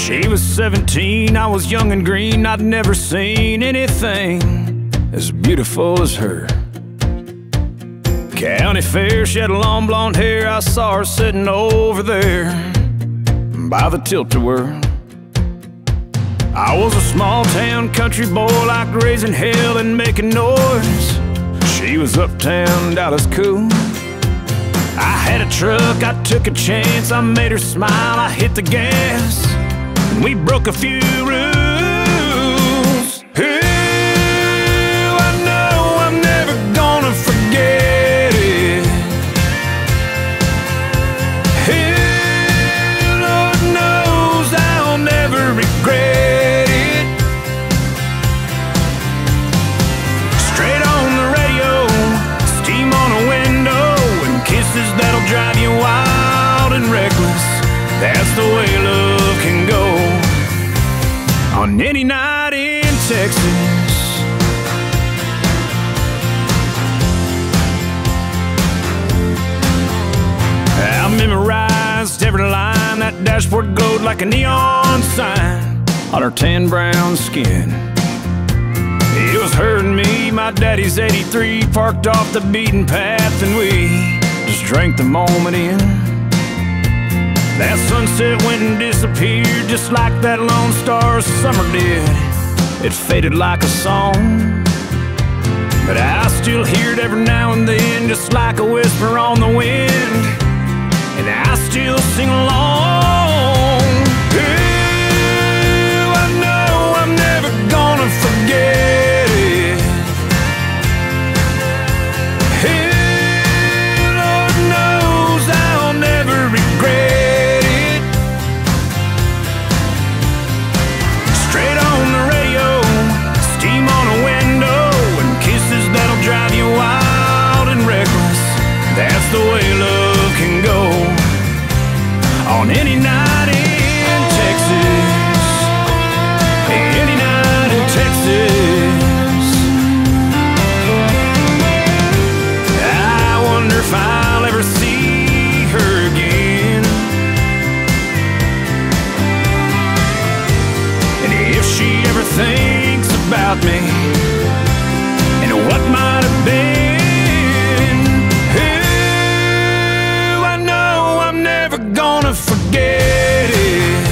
She was 17, I was young and green. I'd never seen anything as beautiful as her. County fair, she had long blonde hair. I saw her sitting over there by the tilt-a-whirl. I was a small town country boy, like raising hell and making noise. She was uptown Dallas cool. I had a truck, I took a chance, I made her smile, I hit the gas, and we broke a few rules. Ooh, I know I'm never gonna forget it. Ooh, Lord knows I'll never regret it. Straight on the radio, steam on a window, and kisses that'll drive you wild and reckless. That's the way love can go on any night in Texas. I memorized every line. That dashboard glowed like a neon sign on her tan brown skin. It was her and me, my daddy's 83, parked off the beaten path, and we just drank the moment in. That sunset went and disappeared, just like that Lone Star summer did. It faded like a song, but I still hear it every now and then, just like a whisper on the wind, and I still sing along. Ooh, I know I'm never gonna forget it. Ooh, Lord knows I'll never regret. Drive you wild and reckless. That's the way love can go on any night in Texas. Any night in Texas. I wonder if I'll ever see her again, and if she ever thinks about me and what might have been. Ooh, I know I'm never gonna forget it.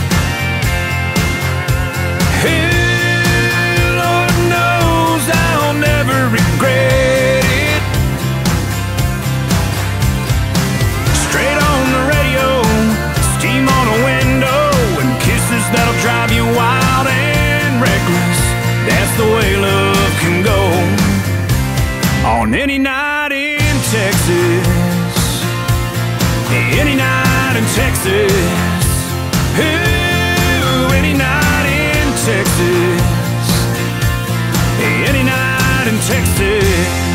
Ooh, Lord knows I'll never regret it. Straight on the radio, steam on a window, and kisses that'll drive you wild and reckless. That's the way love can go on any night in Texas. Any night in Texas. Ooh, any night in Texas. Any night in Texas.